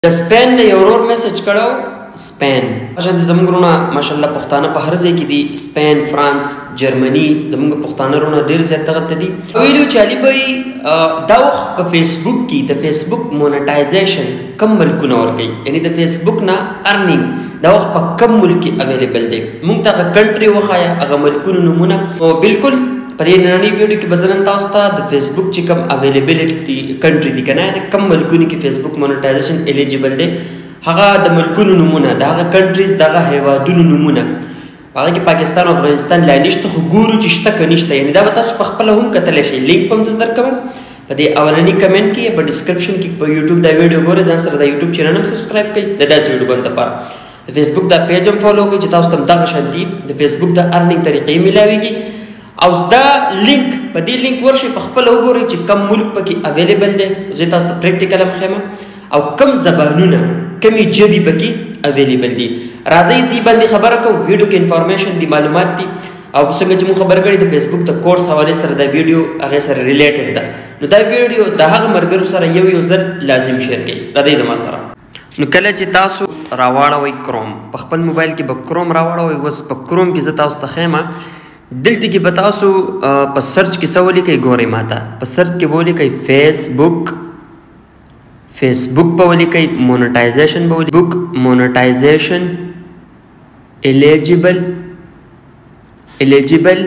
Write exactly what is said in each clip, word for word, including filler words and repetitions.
د سپین نه یو ورور میسج کړو سپین ماشاء زموږ رونه ماشاءالله پښتانه په هر ځای کې دي سپین فرانس جرمني زموږ پښتانه رونه ډیر زیات دغلته دي ویلو چې علي بھائی دا وخت په فیسبوک کې د فیسبوک مونټایزیشن کم ملکونه ورکوي یعنی د فیسبوک نه ارنینګ دا وخت په کم ملک کې اویلیبل دی موږ ته هغه کنټري وښایه هغه ملکونو نومونه او بالکل په دې نننۍ ویډیو کې به زه نن تاسو ته د فیسبوک چې کوم اویلیبلټي کنټري دي که نه د کم ملکونو کې فیسبوک مونټایزیشن الیجیبل دی هغه د ملکونو نومونه د هغه کنټریز دغه هیوادونو نومونه په هغه کې پاکستان او افغانستان لا نشته خو ګورو چې شته که نشته یعنې دا به تاسو په خپله هم کتلی شئ لینک به هم زه درکوم په دې اولني کمنټ کې یا په ډسکرپشن کې په یوټیوب دا ویډیو ګورئ ځان سره دا یوټیوب چینل هم سبسکرایب کړئ د داسې ویډیوګانو دپاره د فیسبوک دا پیج هم فالو کړئ چې تاسو ته هم دغه شانتي د فیسبوک د ارنینګ طریقې میلاویږي او دا لینک په دې لینک ورشئ په خپله وګورئ چې کم ملک پکې اویلیبل دی زه تاسو ته پریکټیکل هم ښیم او کم زبانونه کمی جبی پکې اویلیبل دي راځئ دې باندې خبره کوو ویډیو کې انفارمیشن دي معلومات دي او څنګه چې موږ خبره کړې د فیسبوک د کورس حوالې سره دا ویډیو هغې سره ریلیټډ ده نو دا ویډیو د هغه ملګرو سره یو یو ځل لازم شیر کړئ راځئ د ما سره نو کله چې تاسو راواړوئ کروم په خپل موبایل کې به کروم راواړوئ اوس په کروم کې زه تاسو ته ښیم دلته کې به تاسو په سرچ کې څه ولیکئ ګورئ ماته په سرچ کې به ولیکئ فیسبوک فیسبوک په ولیکئ مونټایزیشن به ولیکئ بوک مونټایزیشن الیجیبل الیجیبل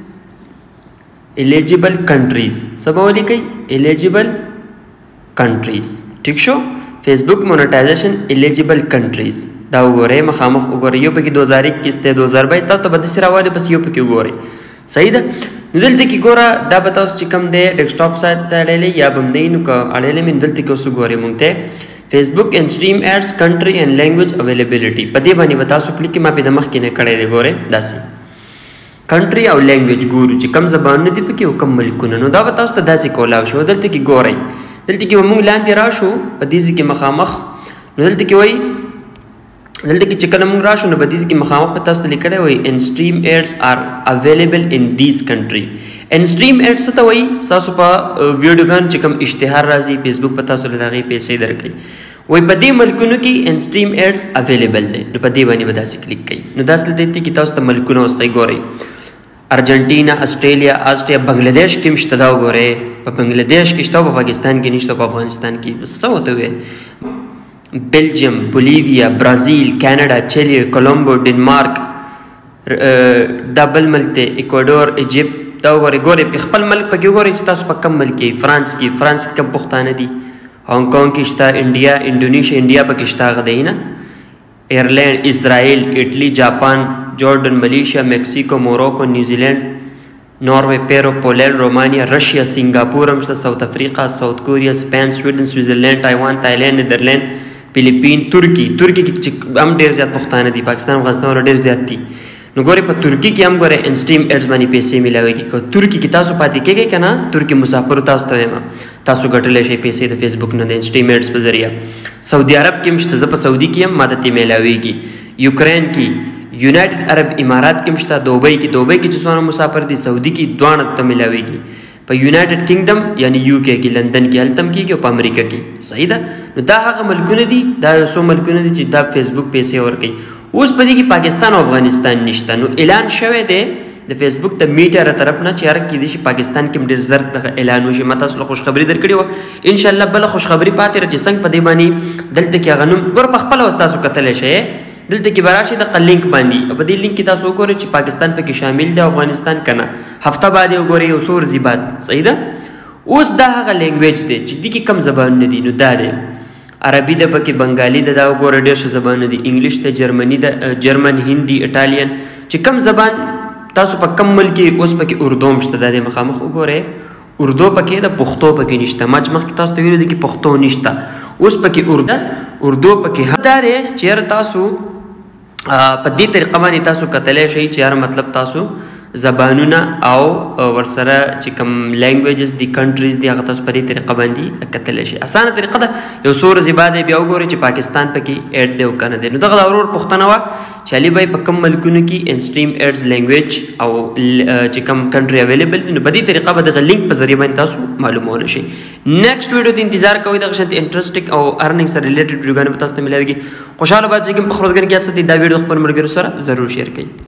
الیجیبل کنټریز څه به ولیکئ الیجیبل کنټریز ټیک شو فیسبوک مونټایزیشن الیجیبل کنټریز دا وګورئ مخامخ وګورئ یو پکې دو هزار اکیس دی دو هزار بایس تاسو ته به داسې راوالي بس یو پکې وګورئ صحیح ده نو دلته کې ګوره دا به تاسو چې کوم دی ډیسکټاپ سایت ته اړیلی یا به هم دی نو که اړیلی مې دلته کې اوس وګورئ مونږ ته فیسبوک انسټریم ایډس کنټري اینډ لینګویج اویلیبلیټي په دې باندې به تاسو کلیک ما پې د مخکې نه کړی دی ګورئ داسې کنټري او لینګویج ګورو چې کم زبانونه دي پکې او کم ملکونه نو دا به تاسو ته داسې کولاو شو دلته کې ګورئ دلته کې به مونږ لاندې راشو په دې ځای کې مخامخ نو دلته کې وایي دلته کې چې کله موږ راشو نو په دې کې مخامخ په تاسو ته لیکلی وایي انسټریم ایډس آر اویلیبل ان دیز کنټري انسټریم ایډ څه ته وایي ستاسو په ویډیوګانو چې کوم اشتهار راځي فیسبوک په تاسو له د هغې پیسې درکوي وایي په دې ملکونو کې انسټریم ایډس اویلیبل دی نو په دې باندې به داسې کلیک کوي نو داسې دلته کې تاسو ته ملکونه وستی ګورئ ارجنټینا اسټرالیا آسټریا بنګلادیش کې هم شته دا وګورئ په بنګلادیش کې شته او په پاکستان کې نشته په افغانستان کې څه ورته ووایي Belgium Bolivia Brazil Canada Chile Colombia Denmark دا بل ملک دی ایکواډور ایجپت دا وګورئ ګورئ په خپل ملک پکې وګورئ چې تاسو په کم ملک کې فرانس کې فرانس کې کم پښتانه دي هانګ کانګ کې شته انډیا انډونیشیا انډیا پکې شته هغه دی نه ایرلینډ اسرائیل اټلی جاپان جورډن ملیشیا میکسیکو موروکو نیوزیلینډ ناروے پیرو پولینډ رومانیا رشیا سنګاپور هم شته ساوث افریقا ساوث کوریا سپین سویډن سویزرلینډ تایوان تایلینډ نیدرلینډ فلیپین ترکی ترکی کې هم ډېر زیات پښتانه دي پاکستان افغانستان والا ډېر زیات دي نو ګورئ په ترکی کې هم ګورئ انسټریم ایډس باندې پیسې میلاویږي که ترکی کې تاسو پاتې کېږئ که نه ترکی مسافرو تاسو ته وایم تاسو ګټلی شئ پیسې د فیسبوک نه د انسټریم ایډس په ذریعه سعودي عرب کې هم شته زه په سعودي کې یم ما ته ترې میلاویږي یوکرین کې یونایټډ عرب امارات کې هم شته دوبۍ کې دوبۍ کې چې څومره مسافر دي سعودي کې دواړه ته میلاویږي په یونایټډ کینګډم یعنی یو کې کې لندن کې هلته هم کېږي او په امریکا کې صحیح ده نو دا هغه ملکونه دي دا یو څو ملکونه دي چې دا فیسبوک پیسې ورکوي اوس په دې کې پاکستان او افغانستان نشته نو اعلان شوی دی د فیسبوک د میډیا له طرف نه چې هر کیدای شي پاکستان کې هم ډېر زر دغه اعلان وشي ما تاسو له خوشخبري درکړې وه انشاءالله بله خوشخبري پاتې ده چې څنګه په دې باندې دلته کې هغه نوم ګوره په خپله اوس تاسو کتلی شئ دلته کې به راشي دغه لینک باندې په دې لینک کې تاسو وګورئ چې پاکستان پکې شامل دی افغانستان که نه هفته بعد یې وګورئ یو څو ورځې بعد صحیح ده اوس دا هغه لینګویج دی چې دې کې کم زبانونه دي نو دا دی عربي ده پکې بنګالي ده دا وګوره ډېر ښه زبانونه دي انګلیش ده جرمني ده جرمن هندي ایټالین چې کم زبان تاسو په کم ملک کې اوس پکې اردو هم شته دا دی مخامخ وګورئ اردو پکې ده پښتو پکې نشته ما چې مخکې تاسو ته ویلي دي کې پښتو نشته اوس پکې اردو اردو پکې دا دی چې تاسو په دې طریقه باندې تاسو کتلی شئ چې هر مطلب تاسو زبانونه او ورسره چې کوم لینګویجز دی کنټریز دی هغه تاسو په دې طریقه باندې کتلی شي. اسانه طریقه ده، یو څو ورځې بعد بیا وګورئ چې پاکستان پکې ایډ دی او که نه دی. نو دغه د ورور پوښتنه وه چې علي بھائی په کوم ملکونو کې انسټریم ایډز لینګویج او چې کوم کنټري اویلیبل دي، نو په دې طریقه به دغه لینک په ذریعه باندې تاسو معلومولی شي. نیکسټ ویډیو ته انتظار کوئ، دغه شانتې انټرسټنګ او ارننګ سره ریلیټډ ویډیوګانې به تاسو ته میلاویږي. خوشحاله باید چې کوم په خبرګن کې یاست دا ویډیو خپل ملګرو سره ضرور شیر کړئ.